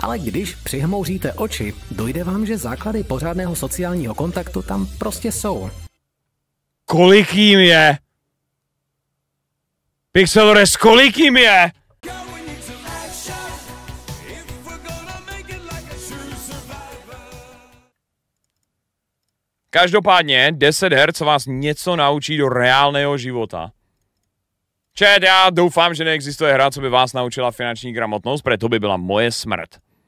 Ale když přihmouříte oči, dojde vám, že základy pořádného sociálního kontaktu tam prostě jsou. Kolik jim je? Pixelores, kolik jim je? Každopádně 10 her, co vás něco naučí do reálného života. Čet, já doufám, že neexistuje hra, co by vás naučila finanční gramotnost, protože to by byla moje smrt.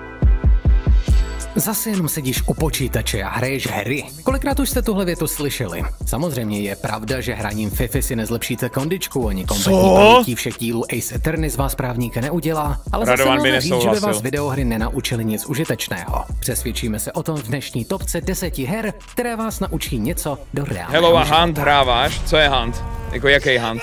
Zase jenom sedíš u počítače a hraješ hry. Kolikrát už jste tuhle větu slyšeli? Samozřejmě je pravda, že hraním FIFA si nezlepšíte kondičku, ani kompletní pamětí všech dílů Ace Attorney z vás právníka neudělá, ale zase nelze říct, že by vás videohry nenaučily nic užitečného. Přesvědčíme se o tom v dnešní topce 10 her, které vás naučí něco do reálného Hello a života. Hunt hráváš? Co je Hunt? Jako jaký Hunt?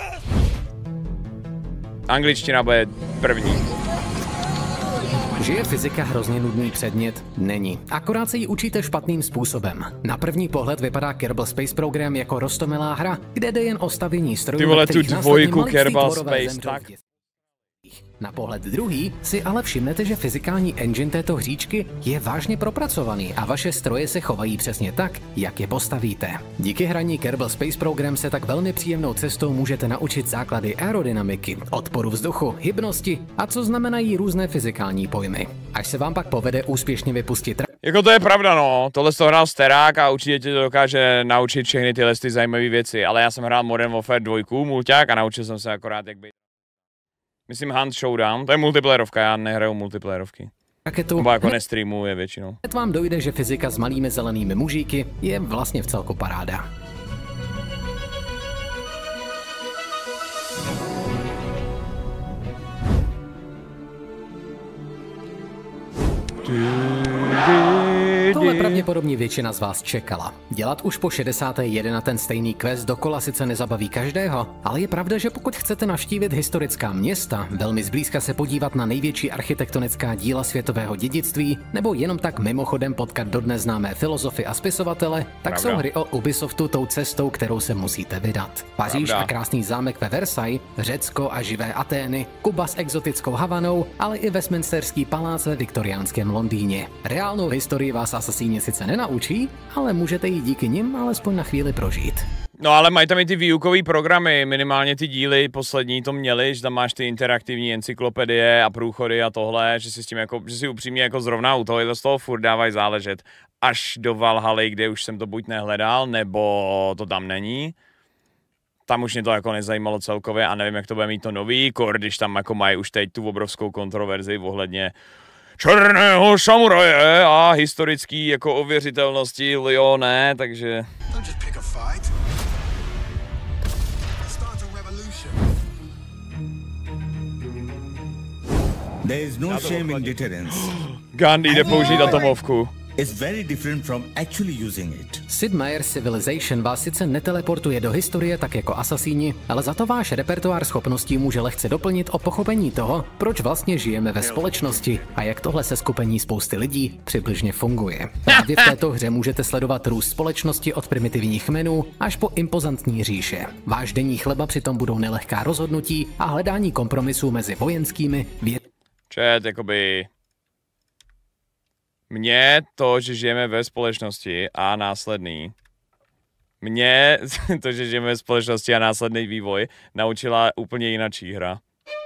Angličtina bude první. Že je fyzika hrozně nudný předmět? Není. Akorát se ji učíte špatným způsobem. Na první pohled vypadá Kerbal Space Program jako roztomilá hra, kde jde jen o stavění strojů, Ty vole, tu dvojku Kerbal Space, tak. Na pohled druhý si ale všimnete, že fyzikální engine této hříčky je vážně propracovaný a vaše stroje se chovají přesně tak, jak je postavíte. Díky hraní Kerbal Space Program se tak velmi příjemnou cestou můžete naučit základy aerodynamiky, odporu vzduchu, hybnosti a co znamenají různé fyzikální pojmy. Až se vám pak povede úspěšně vypustit Jako to je pravda, no. Tohle to hrál Sterák a určitě ti to dokáže naučit všechny tyhle zajímavé věci, ale já jsem hrál Modern Warfare 2, mulťák a naučil jsem se akorát, jak být. Myslím Hunt Showdown, to je multiplayerovka, já nehraju multiplayerovky. raketu, nebo jako nestreamuje většinou. Hned vám dojde, že fyzika s malými zelenými mužíky je vlastně v celku paráda. Tohle pravděpodobně většina z vás čekala. Dělat už po 61 ten stejný quest dokola sice nezabaví každého, ale je pravda, že pokud chcete navštívit historická města, velmi zblízka se podívat na největší architektonická díla světového dědictví, nebo jenom tak mimochodem potkat dodnes známé filozofy a spisovatele, tak jsou hry o Ubisoftu tou cestou, kterou se musíte vydat. Paříž a krásný zámek ve Versailles, Řecko a živé Atény, Kuba s exotickou Havanou, ale i Westminsterský palác ve viktoriánském Londýně. Reálnou historii vás Asasíni sice nenaučí, ale můžete ji díky nim alespoň na chvíli prožít. No ale mají tam i ty výukový programy, minimálně ty díly poslední to měli, že tam máš ty interaktivní encyklopedie a průchody a tohle, že si s tím jako, že si upřímně jako zrovna u toho z toho furt dávají záležet. Až do Valhaly, kde už jsem to buď nehledal, nebo to tam není. Tam už mě to jako nezajímalo celkově a nevím, jak to bude mít to nový, když tam jako mají už teď tu obrovskou kontroverzi ohledně černého samuraje a historický jako ověřitelnosti Lione, takže... There is no shame in deterrence. Gandhi jde použít atomovku. It's very different from actually using it. Sid Meier's Civilization vás sice neteleportuje do historie tak jako Asasíni, ale za to váš repertoár schopností může lehce doplnit o pochopení toho, proč vlastně žijeme ve společnosti a jak tohle seskupení spousty lidí přibližně funguje. Právě v této hře můžete sledovat růst společnosti od primitivních kmenů až po impozantní říše. Váš denní chleba přitom budou nelehká rozhodnutí a hledání kompromisů mezi vojenskými Čet, jakoby... Mě to, že žijeme ve společnosti a následný. Mě to, že žijeme ve společnosti a následný vývoj naučila úplně jinačí hra.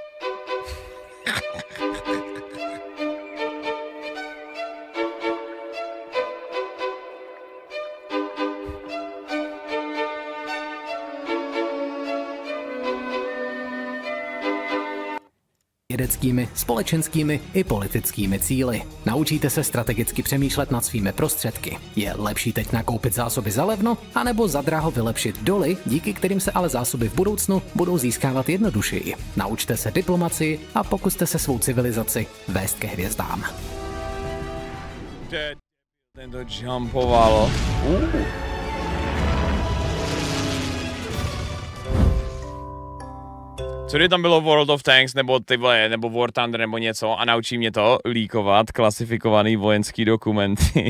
vědeckými, společenskými i politickými cíli. Naučíte se strategicky přemýšlet nad svými prostředky. Je lepší teď nakoupit zásoby za levno, anebo za draho vylepšit doly, díky kterým se ale zásoby v budoucnu budou získávat jednodušeji. Naučte se diplomacii a pokuste se svou civilizaci vést ke hvězdám. Ten to jumpovalo. Co kdyby tam bylo World of Tanks, nebo tyhle, nebo War Thunder, nebo něco a naučí mě to líkovat klasifikovaný vojenský dokumenty.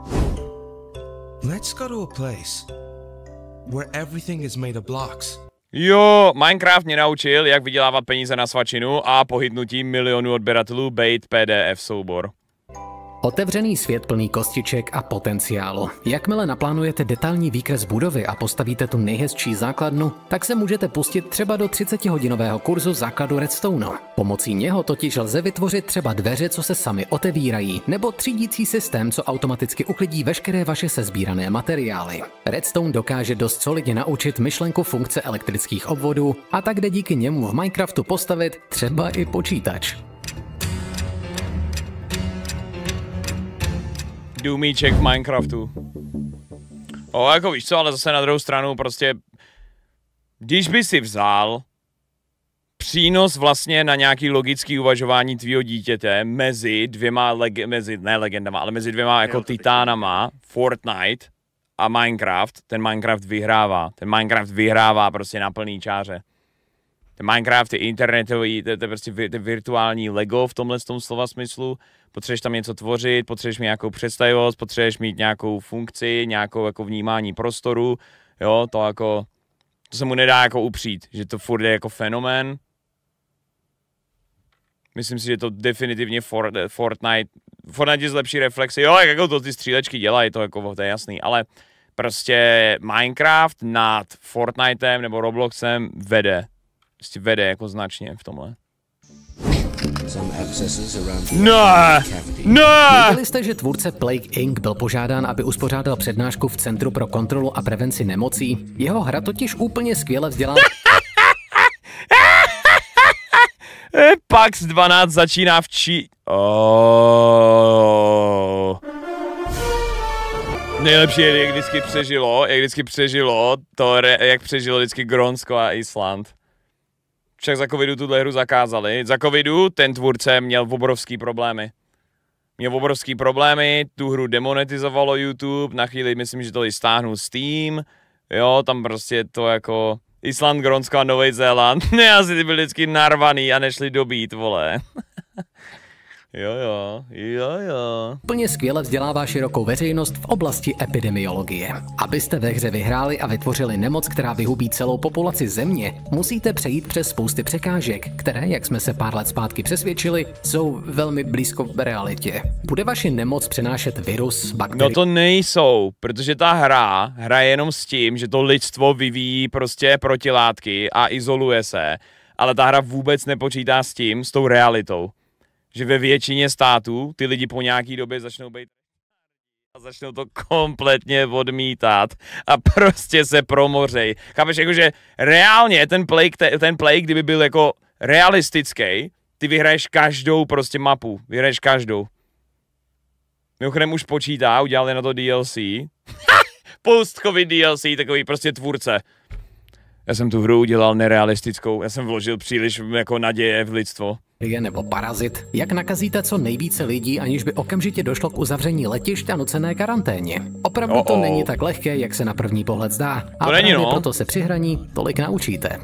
Let's go to a place where everything is made of blocks. Jo, Minecraft mě naučil, jak vydělávat peníze na svačinu a po hitnutí milionů odběratelů bejt PDF soubor. Otevřený svět plný kostiček a potenciálu. Jakmile naplánujete detailní výkres budovy a postavíte tu nejhezčí základnu, tak se můžete pustit třeba do 30hodinového kurzu základu Redstone. Pomocí něho totiž lze vytvořit třeba dveře, co se sami otevírají, nebo třídící systém, co automaticky uklidí veškeré vaše sesbírané materiály. Redstone dokáže dost solidně naučit myšlenku funkce elektrických obvodů a tak jde díky němu v Minecraftu postavit třeba i počítač. Důmíček v Minecraftu. Jako víš co, ale zase na druhou stranu prostě, když by si vzal přínos vlastně na nějaký logický uvažování tvýho dítěte mezi dvěma, mezi dvěma jako titánama, Fortnite a Minecraft, ten Minecraft vyhrává. Ten Minecraft vyhrává prostě na plný čáře. Ten Minecraft je internetový, to je prostě virtuální Lego v tomhle slova smyslu. Potřebuješ tam něco tvořit, potřebuješ mít nějakou představivost, potřebuješ mít nějakou funkci, nějakou jako vnímání prostoru, jo, to se mu nedá jako upřít, že to furt je jako fenomén. Myslím si, že to definitivně Fortnite je lepší reflexy, jo, jako to ty střílečky dělají, to je jasný, ale prostě Minecraft nad Fortnitem nebo Robloxem vede jako značně v tomhle. Věděli jste, že tvůrce Plague Inc. byl požádán, aby uspořádal přednášku v Centru pro kontrolu a prevenci nemocí? Jeho hra totiž úplně skvěle vzdělá... Pax 12 začíná v Nejlepší je, jak vždycky přežilo to, jak přežilo vždycky Grónsko a Island. Však za covidu tuhle hru zakázali. Za covidu ten tvůrce měl obrovský problémy. Tu hru demonetizovalo YouTube, na chvíli myslím, že to i stáhnul Steam. Jo, tam prostě to jako Island, Grónsko a Nový Zéland. Ne, asi ty byli vždycky narvaný a nešli dobít, vole. Jo. Plně skvěle vzdělává širokou veřejnost v oblasti epidemiologie. Abyste ve hře vyhráli a vytvořili nemoc, která vyhubí celou populaci země, musíte přejít přes spousty překážek, které, jak jsme se pár let zpátky přesvědčili, jsou velmi blízko v realitě. Bude vaši nemoc přenášet virus, bakterie? No to nejsou, protože ta hra hraje jenom s tím, že to lidstvo vyvíjí prostě protilátky a izoluje se, ale ta hra vůbec nepočítá s tou realitou. Že ve většině států ty lidi po nějaký době začnou být a začnou to kompletně odmítat a prostě se promořej. Chápeš, jakože reálně ten Plague, kdyby byl jako realistický, ty vyhraješ každou prostě mapu, vyhraješ každou. Mimochodem už počítá, udělali na to DLC. Post-covid DLC, takový prostě tvůrce. Já jsem tu hru udělal nerealistickou, já jsem vložil příliš jako naděje v lidstvo. Nebo parazit. Jak nakazíte co nejvíce lidí, aniž by okamžitě došlo k uzavření letišť a nucené karanténě? Opravdu to není tak lehké, jak se na první pohled zdá. A právě proto se při hraní tolik naučíte.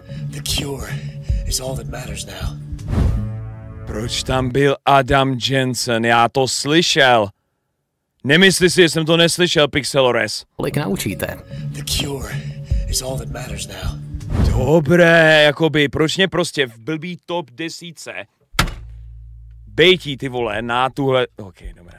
Proč tam byl Adam Jensen? Já to slyšel. Nemyslí si, že jsem to neslyšel, Pixelores. Tolik naučíte. Dobré, jakoby, proč mě prostě v blbý top 10 bejtí ty vole na tuhle... Ok, dobré.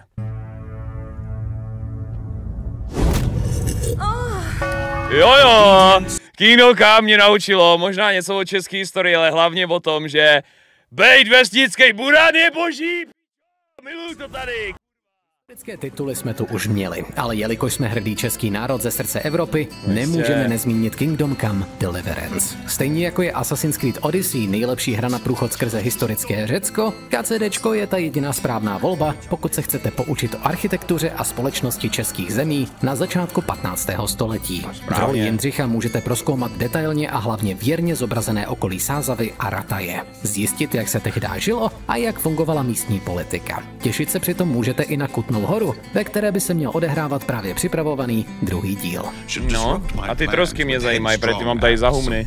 Jo, Kingdom Come mě naučilo možná něco o české historii, ale hlavně o tom, že bejt vesnický burán je boží, miluju to tady. Britské tituly jsme tu už měli, ale jelikož jsme hrdý český národ ze srdce Evropy, nemůžeme nezmínit Kingdom Come Deliverance. Stejně jako je Assassin's Creed Odyssey nejlepší hra na průchod skrze historické Řecko, KCDčko je ta jediná správná volba, pokud se chcete poučit o architektuře a společnosti českých zemí na začátku 15. století. V roli Jindřicha můžete prozkoumat detailně a hlavně věrně zobrazené okolí Sázavy a Rataje. Zjistit, jak se tehdy žilo a jak fungovala místní politika. Těšit se přitom můžete i na Kutnou Horu, ve které by se měl odehrávat právě připravovaný druhý díl. No, a ty trosky mě zajímají, protože mám tady za humny.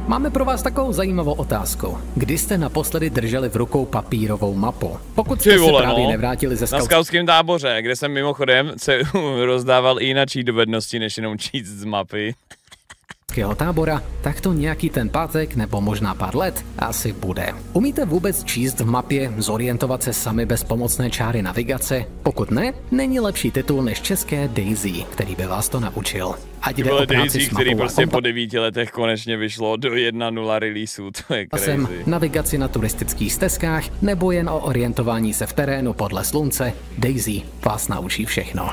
máme pro vás takovou zajímavou otázku. Kdy jste naposledy drželi v rukou papírovou mapu? Pokud jste se právě nevrátili ze na skautském táboře, kde jsem mimochodem se rozdával i jináčí dovednosti, než jenom číst z mapy. Tábora, tak to nějaký ten pátek nebo možná pár let asi bude. Umíte vůbec číst v mapě, zorientovat se sami bez pomocné čáry navigace? Pokud ne, není lepší titul než české Daisy, který by vás to naučil. Ať jde o práci Daisy, s který mapou prostě po 9 letech konečně vyšlo do 1.0 releaseu, to je crazy. Navigaci na turistických stezkách nebo jen o orientování se v terénu podle slunce, Daisy vás naučí všechno.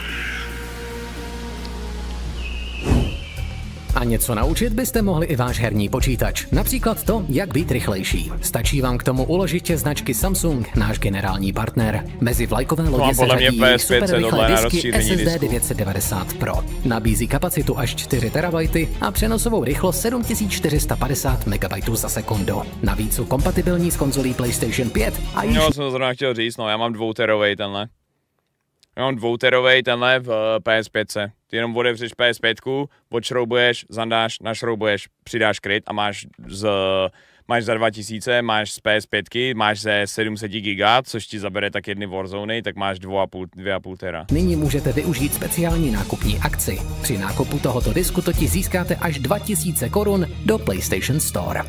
A něco naučit byste mohli i váš herní počítač. Například to, jak být rychlejší. Stačí vám k tomu uložitě značky Samsung, náš generální partner. Mezi vlajkové lodě se řadí super rychlé disky SSD 990 Pro. Nabízí kapacitu až 4 TB a přenosovou rychlost 7450 MB za sekundu. Navíc jsou kompatibilní s konzolí PlayStation 5 a již... No, jsem to zrovna chtěl říct, no, já mám 2 terovej tenhle. Já mám 2 terovej tenhle v PS5. Ty jenom otevřeš PS5, odšroubuješ, zandáš, našroubuješ, přidáš kryt a máš za 2000, máš z PS5, máš ze 700 GB, což ti zabere tak jedny Warzony, tak máš 2,5 tera. Nyní můžete využít speciální nákupní akci. Při nákupu tohoto disku totiž získáte až 2000 korun do PlayStation Store.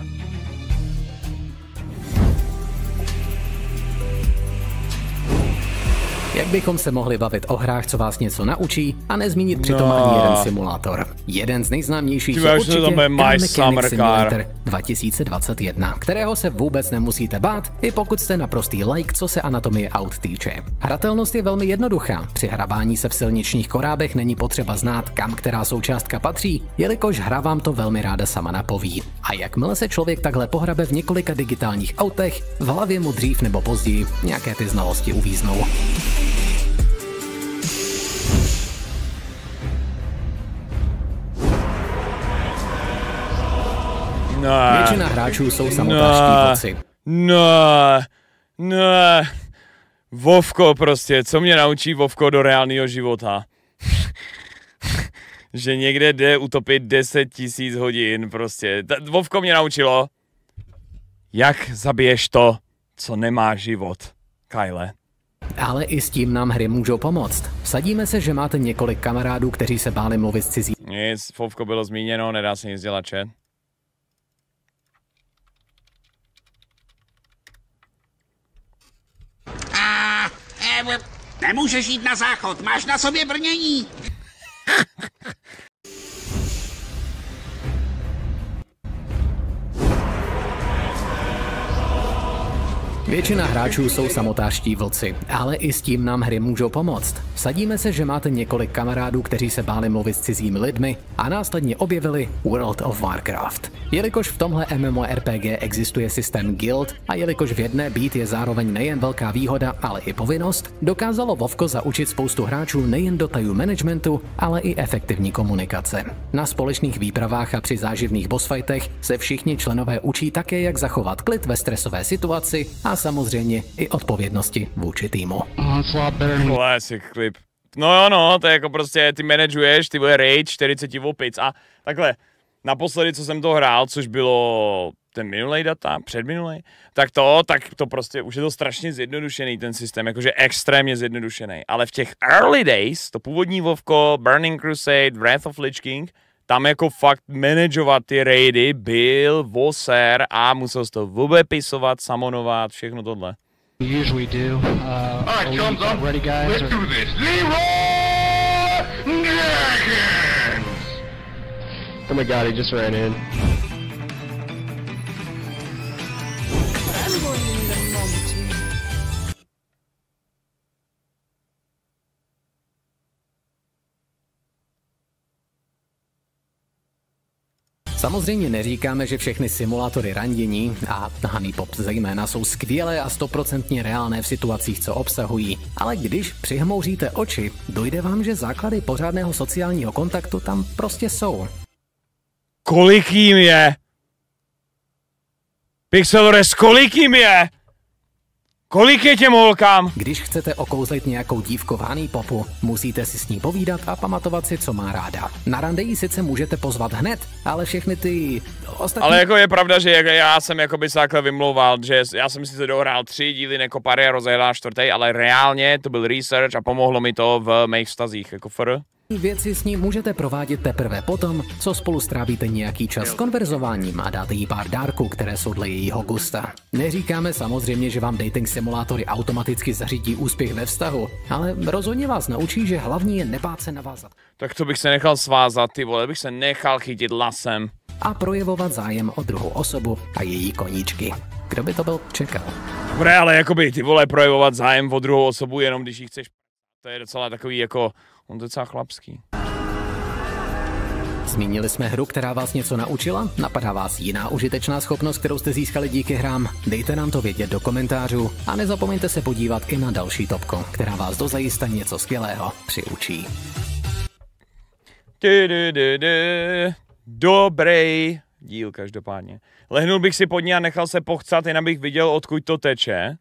Jak bychom se mohli bavit o hrách, co vás něco naučí a nezmínit přitom ani jeden simulátor. Jeden z nejznámějších je určitě Gun Mechanic Simulator 2021, kterého se vůbec nemusíte bát, i pokud jste naprostý like, co se anatomie aut týče. Hratelnost je velmi jednoduchá. Při hrabání se v silničních korábech není potřeba znát, kam která součástka patří, jelikož hra vám to velmi ráda sama napoví. A jakmile se člověk takhle pohrabe v několika digitálních autech, v hlavě mu dřív nebo později nějaké ty znalosti uvíznou. Většina hráčů jsou samotářští vlci. Vovko prostě, co mě naučí Vovko do reálného života? Že někde jde utopit 10 000 hodin prostě. Vovko mě naučilo, jak zabiješ to, co nemá život. Kyle. Ale i s tím nám hry můžou pomoct. Vsadíme se, že máte několik kamarádů, kteří se báli mluvit s cizí. Nic, Vovko bylo zmíněno, nedá se nic dělat, chat. Nemůžeš jít na záchod, máš na sobě brnění. Většina hráčů jsou samotářští vlci, ale i s tím nám hry můžou pomoct. Vsadíme se, že máte několik kamarádů, kteří se báli mluvit s cizími lidmi a následně objevili World of Warcraft. Jelikož v tomhle MMORPG existuje systém guild a jelikož v jedné být je zároveň nejen velká výhoda, ale i povinnost, dokázalo Vovko zaučit spoustu hráčů nejen do tajů managementu, ale i efektivní komunikace. Na společných výpravách a při záživných bossfightech se všichni členové učí také, jak zachovat klid ve stresové situaci a samozřejmě i odpovědnosti vůči týmu. Classic clip. No jo, no, to je jako prostě, ty manažuješ, ty bude raid 40 opic a takhle, naposledy, co jsem to hrál, což bylo ten minulej data, předminulej, tak to prostě, už je to strašně zjednodušený ten systém, jakože extrémně zjednodušený, ale v těch early days, to původní Vovko, Burning Crusade, Wrath of Lich King, tam jako fakt manažovat ty raidy byl voser a musel to vypisovat, samonovat, všechno tohle. Usually do. All right, thumbs up. Ready, guys? Let's do this. Leroy Jenkins! Oh my God, he just ran in. Samozřejmě neříkáme, že všechny simulátory randění a honeypop zejména jsou skvělé a 100% reálné v situacích, co obsahují, ale když přihmouříte oči, dojde vám, že základy pořádného sociálního kontaktu tam prostě jsou. Kolik jim je? Pixelores, kolik jim je? Kolik je těm holkám? Když chcete okouzlit nějakou dívku v Honey Popu, musíte si s ní povídat a pamatovat si, co má ráda. Na rande ji sice můžete pozvat hned, ale všechny ty ostatní... Ale jako je pravda, že já jsem jakoby se takhle vymlouval, že já jsem si to dohrál 3 díly Nekopary a rozehrál 4., ale reálně to byl research a pomohlo mi to v mých vztazích, jako fr. Věci s ní můžete provádět teprve potom, co spolu strávíte nějaký čas s konverzováním a dáte jí pár dárků, které jsou dle jejího gusta. Neříkáme samozřejmě, že vám dating simulátory automaticky zařídí úspěch ve vztahu, ale rozhodně vás naučí, že hlavní je nebát se navázat. Tak to bych se nechal svázat, ty vole, bych se nechal chytit lasem. A projevovat zájem o druhou osobu a její koníčky. Kdo by to byl čekal? Dobré, ale jakoby ty vole projevovat zájem o druhou osobu jenom když jí chceš. To je docela takový jako, on to je docela chlapský. Zmínili jsme hru, která vás něco naučila? Napadá vás jiná užitečná schopnost, kterou jste získali díky hrám? Dejte nám to vědět do komentářů a nezapomeňte se podívat i na další topku, která vás dozajista něco skvělého přiučí. Dobrý díl každopádně. Lehnul bych si pod ní a nechal se pochcat, jen abych viděl, odkud to teče.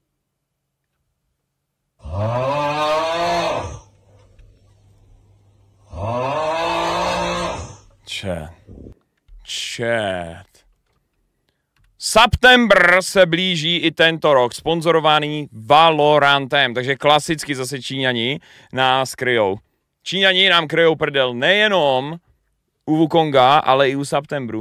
Čet. September se blíží i tento rok, sponzorovaný Valorantem, takže klasicky zase Číňani nás kryjou. Číňani nám kryjou prdel nejenom u Wukonga, ale i u Septembru.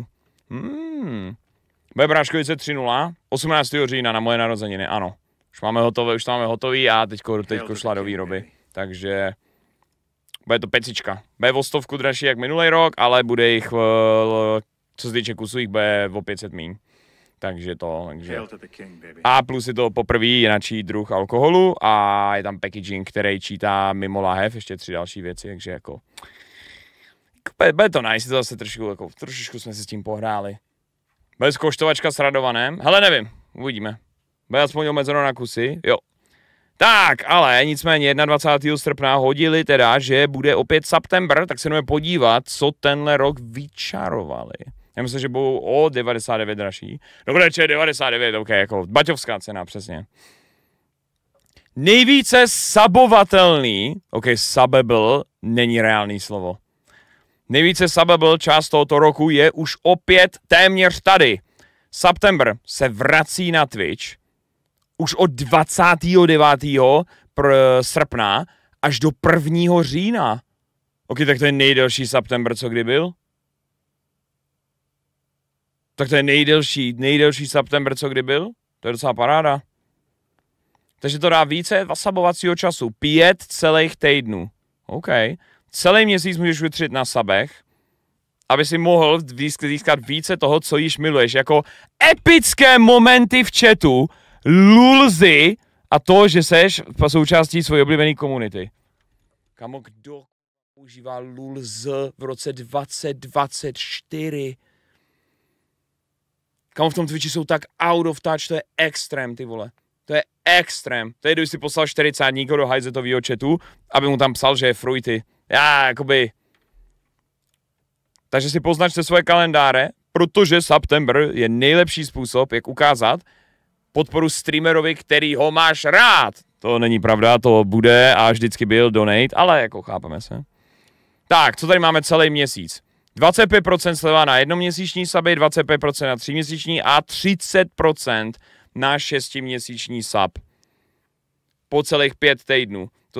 Bude Bráškovice 3.0, 18. října na moje narozeniny, ano. Už to máme hotový a teďko šla do výroby, takže bude to pecička. Bude o 100 dražší jak minulý rok, ale bude jich, co se týče kusů, jich bude o 500 míň. Takže. A plus je to poprvé jináčí druh alkoholu a je tam packaging, který čítá mimo lahev, ještě 3 další věci, takže jako... Bude to nice, to zase trošičku jsme si s tím pohráli. Bude zkoštovačka s Radovanem, hele nevím, uvidíme. Bude aspoň omezeno na kusy, jo. Tak, ale nicméně 21. srpna hodili teda, že bude opět September, tak se jdeme podívat, co tenhle rok vyčarovali. Já myslím, že budou o 99 dražší. Dobré, 99, ok, jako baťovská cena, přesně. Nejvíce sabovatelný, ok, sabable není reálný slovo. Nejvíce sabable část tohoto roku je už opět téměř tady. September se vrací na Twitch už od 29. srpna až do 1. října. Ok, tak to je nejdelší September, co kdy byl? Tak to je nejdelší September, co kdy byl? To je docela paráda. Takže to dá více sabovacího času. 5 celých týdnů. OK. Celý měsíc můžeš utřit na sabech, aby si mohl získat více toho, co již miluješ. Jako epické momenty v chatu, lulzy a to, že seš součástí svojí oblíbené komunity. Kamo, kdo používá lulz v roce 2024? Kamo, v tom Twitchi jsou tak out of touch, to je extrém, ty vole. To je extrém. To je, když si poslal 40 do hajzetovýho chatu, aby mu tam psal, že je fruity. Já, jakoby... Takže si poznačte svoje kalendáře, protože September je nejlepší způsob, jak ukázat podporu streamerovi, který ho máš rád. To není pravda, to bude a vždycky byl donate, ale jako chápeme se. Tak, co tady máme celý měsíc? 25% sleva na jednoměsíční suby, 25% na 3měsíční a 30% na 6měsíční sub. Po celých 5 týdnů. To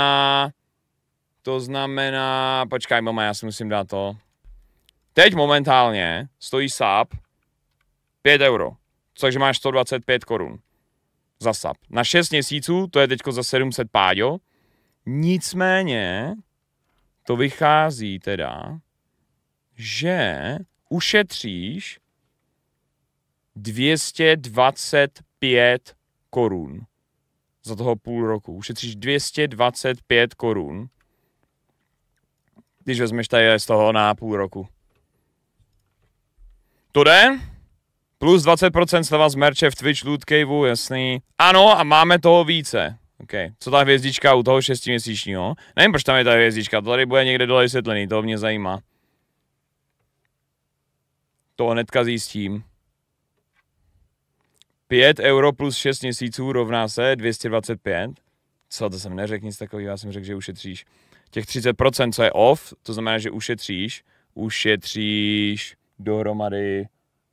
znamená, počkej, mama, já si musím dát to. Teď momentálně stojí sub 5 euro, takže máš 125 korun za sub. Na 6 měsíců to je teďko za 700 páďo. Nicméně to vychází teda, že ušetříš 225 korun za toho půl roku. Ušetříš 225 korun, když vezmeš tady z toho na půl roku. To jde? Plus 20% sleva z merče v Twitch Loot Caveu, jasný. Ano, a máme toho více. OK. Co ta hvězdička u toho 6měsíčního? Nevím, proč tam je ta hvězdička, to tady bude někde dole vysvětlený, to mě zajímá. To hnedka zjistím. 5 euro plus 6 měsíců rovná se 225. Co, to jsem neřekl nic takového, já jsem řekl, že ušetříš. Těch 30%, co je off, to znamená, že ušetříš dohromady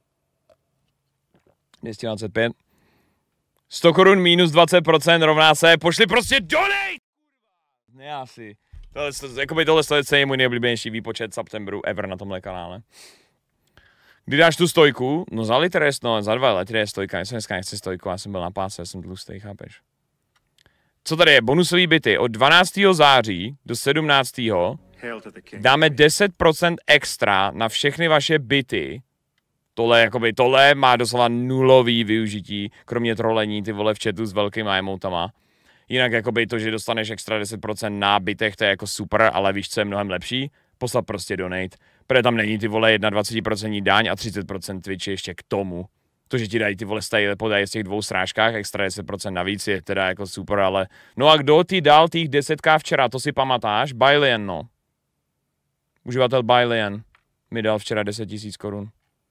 225. 100 korun minus 20% rovná se, pošli prostě donate! Ne asi. Tohle je můj nejoblíbenější výpočet Septembru ever na tomhle kanále. Kdy dáš tu stojku? No za litr za 2 litry je stojka, já jsem dneska nechci stojku, já jsem byl na páse, já jsem tlustý, chápeš? Co tady je? Bonusový byty. Od 12. září do 17. dáme 10% extra na všechny vaše byty. Tohle má doslova nulový využití, kromě trolení, ty vole v chatu s velkýma emotama. Jinak jakoby to, že dostaneš extra 10% na bytech, to je jako super, ale víš, co je mnohem lepší? Poslat prostě donate. Protože tam není ty vole 21% daň a 30% Twitch ještě k tomu. To, že ti dají ty vole podají z těch 2 srážkách, extra 10% navíc je teda jako super, ale... No a kdo ti dal těch 10k včera, to si pamatáš? Bailian, no. Uživatel Bailian mi dal včera 10 000 korun.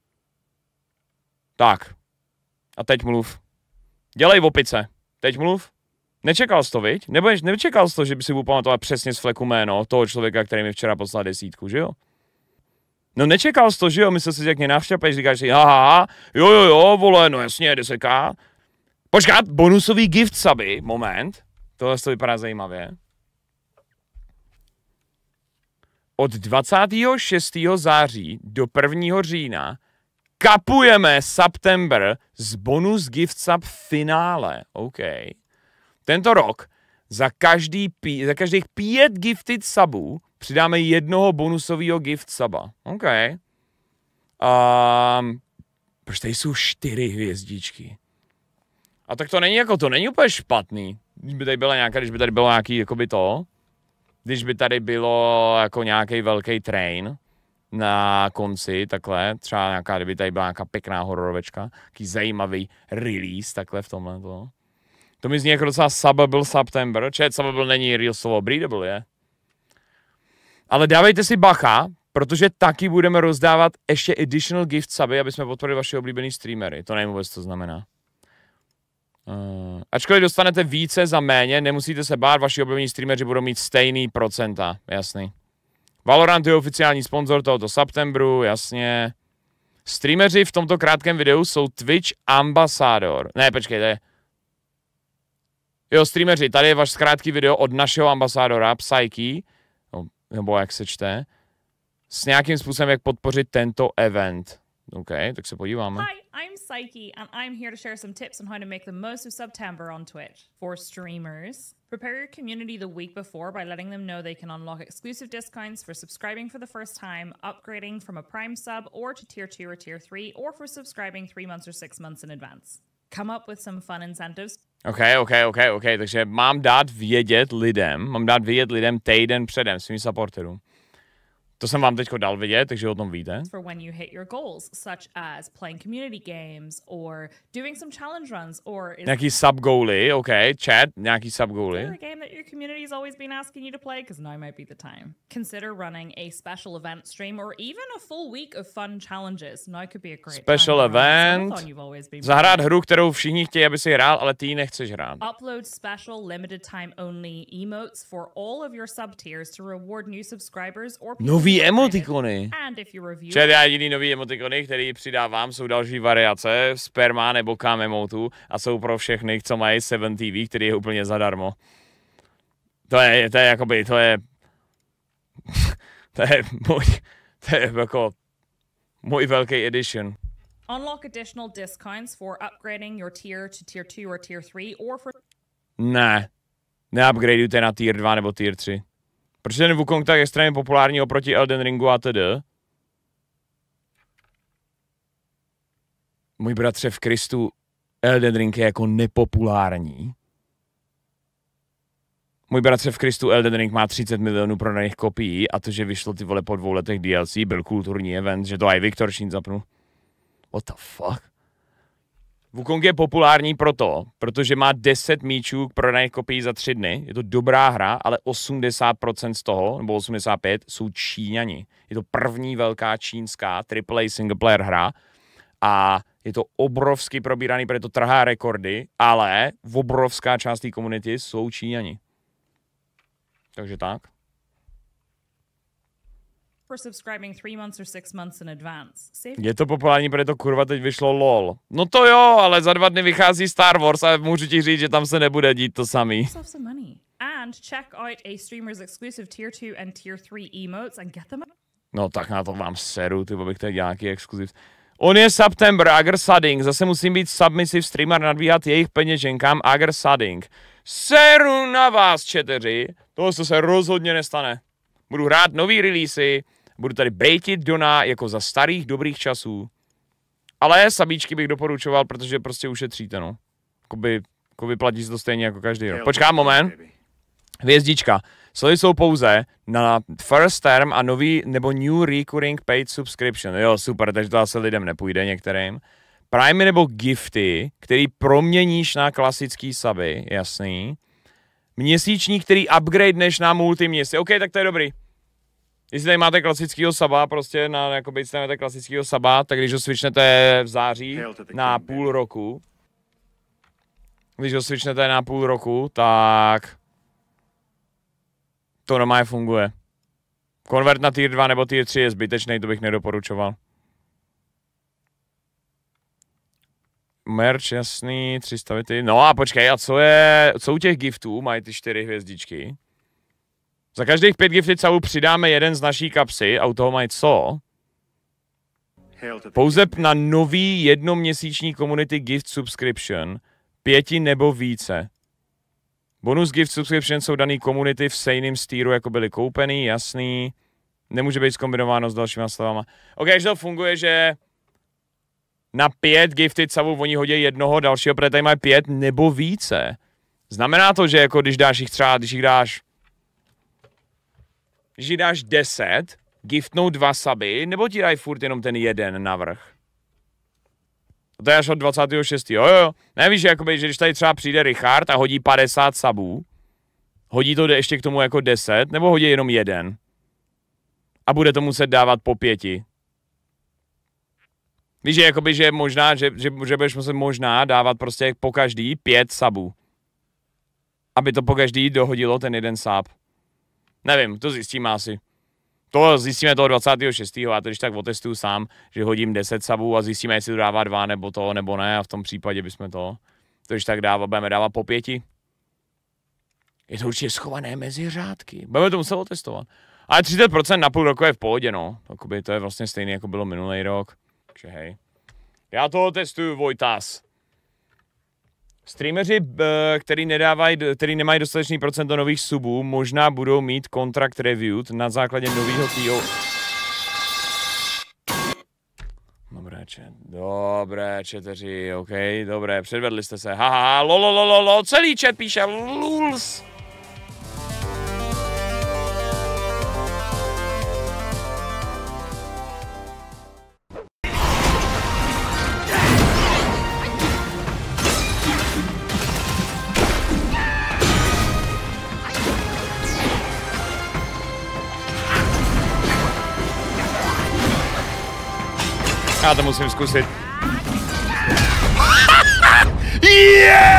Tak. A teď mluv. Dělej v opice. Teď mluv. Nečekal jsi to, viď? Nečekal jsi to, že by si pamatoval přesně z fleku jméno toho člověka, který mi včera poslal 10, že jo? No nečekal jsi to, že jo? Myslel si, jak mě navštěpeš, říkáš si, haha, jo, vole, no jasně, 10k. Počkat, bonusový gift suby, moment. Tohle to vypadá zajímavě. Od 26. září do 1. října kapujeme September z bonus gift sub finále. OK. Tento rok za každých 5 gifted subů přidáme 1 bonusového gift suba. OK. Proč tady jsou 4 hvězdičky? A tak to není úplně špatný. Když by tady bylo nějaký, jakoby to. Když by tady bylo jako nějaký velký train na konci, takhle, třeba nějaká, kdyby tady byla nějaká pěkná hororovečka, jaký zajímavý release, takhle v tomhle to. To mi zní jako docela Subbable September. Subbable není real slovo, breedable je. Ale dávejte si bacha, protože taky budeme rozdávat ještě additional gift suby, aby jsme podporili vaše oblíbený streamery. To nevím vůbec, co znamená. Ačkoliv dostanete více za méně, nemusíte se bát, vaši oblíbení streameři budou mít stejný procenta, jasný. Valorant je oficiální sponzor tohoto Septembru, jasně. Streameři v tomto krátkém videu jsou Twitch Ambassador. Ne, počkejte. Jo, streameři, tady je váš krátký video od našeho ambasádora, Psyche, nebo jak se čte, s nějakým způsobem, jak podpořit tento event. OK, tak se podíváme. Hi, I'm Psyche, and I'm here to share some tips on how to make the most of September on Twitch. For streamers, prepare your community the week before by letting them know they can unlock exclusive discounts for subscribing for the first time, upgrading from a Prime sub, or to Tier 2 or Tier 3, or for subscribing 3 months or 6 months in advance. Come up with some fun incentives. OK, takže mám dát vědět lidem týden předem svým supporterům. To jsem vám teďko dal vidět, takže o tom víte. For when you hit your goals, such as playing community games or doing some challenge runs or nějaký sub goaly, OK, chat, nějaký sub goaly. a game that your community's always been asking you to play, because now might be the time. Consider running a special event stream or even a full week of fun challenges. Now could be a great special event. Zahrát hru, kterou všichni chtějí, aby si hrál, ale ty ji nechceš hrát. Upload special limited time only emotes for all of your sub tiers to reward new subscribers or nový emotikony. Čet, já jediný nový emotikony, který přidávám, jsou další variace, sperma nebo kam emotu a jsou pro všechny, co mají 7 TV, který je úplně zadarmo. To je jako můj velký edition. Unlock additional discounts for upgrading your tier to tier 2 or tier 3 or for... Ne, neupgradeujte na tier 2 nebo tier 3. Proč je ten Wukong tak extrémně populární oproti Elden Ringu a td? Můj bratře v Kristu, Elden Ring je jako nepopulární. Můj bratře v Kristu, Elden Ring má 30 milionů prodaných kopií a to, že vyšlo ty vole po 2 letech DLC, byl kulturní event, že to i Viktor Šín zapnul. What the fuck? Wukong je populární protože má 10 míčů prodaných kopií za 3 dny. Je to dobrá hra, ale 80% z toho, nebo 85%, jsou Číňani. Je to první velká čínská AAA singleplayer hra a Je to obrovsky probíraný, protože to trhá rekordy, ale obrovská část té komunity jsou Číňani. Takže tak. Je to populární, protože to kurva teď vyšlo LOL. No to jo, ale za 2 dny vychází Star Wars a můžu ti říct, že tam se nebude dít to samý. No tak na to vám seru, ty bych tady nějaký exkluziv. On je September, Agar Sudding, zase musím být submissive streamer, nadvíhat jejich peněženkám, Agar Sudding. Seru na vás, četeři, tohle se rozhodně nestane. Budu hrát nový releasy, budu tady bejtit Dona jako za starých dobrých časů. Ale sabíčky bych doporučoval, protože prostě ušetříte, no. Jakoby platí se to stejně jako každý rok. Počkám moment. Hvězdička. Slevy jsou pouze na first term a nový nebo new recurring paid subscription. Jo, super, takže to asi lidem nepůjde některým. Prime nebo gifty, který proměníš na klasický suby, jasný. Měsíční, který upgradeneš na multiměsíc. OK, tak to je dobrý. Jestli tady máte klasického suba, prostě na, jakoby, jestli máte klasického suba, tak když ho switchnete v září na půl roku, tak to normálně funguje. Konvert na tier 2 nebo tier 3 je zbytečný, to bych nedoporučoval. Merch, jasný, 300 věty. No a počkej, a co u těch giftů mají ty 4 hvězdičky? Za každých 5 gifty calu přidáme jeden z naší kapsy a u toho mají co? Pouze na nový jednoměsíční community gift subscription 5 nebo více. Bonus gift subscription jsou daný komunity v stejném stýru, jako byly koupený, jasný. Nemůže být zkombinováno s dalšíma slovama. OK, že to funguje, že na 5 gifted savů oni hodí jednoho dalšího, protože tady mají 5 nebo více. Znamená to, že jako když dáš jich třeba, když jich dáš 10, giftnou 2 suby, nebo ti dají furt jenom ten jeden navrch? To je až od 26. Jo. Nevíš, že když tady třeba přijde Richard a hodí 50 subů, hodí to ještě k tomu jako 10, nebo hodí jenom jeden? A bude to muset dávat po 5. Víš, že že možná, že budeš muset možná dávat prostě po každý 5 subů. Aby to po každý dohodilo ten jeden sub. Nevím, to zjistíme asi. To zjistíme toho 26. a to když tak otestuju sám, že hodím 10 subů a zjistíme, jestli to dává 2 nebo to, nebo ne a v tom případě bychom to když tak budeme dávat po 5. Je to určitě schované mezi řádky. Budeme to muset otestovat. Ale 30% na půl roku je v pohodě, no. To je vlastně stejný, jako bylo minulý rok. Takže hej. Já to testuju, Vojtas. Streameři, který nemají dostatečný procento nových subů, možná budou mít contract reviewed na základě nového TO. Dobré, četeři, OK, dobré, předvedli jste se, haha, lololololo, celý chat píše luls. Já to musím zkusit. Yeah!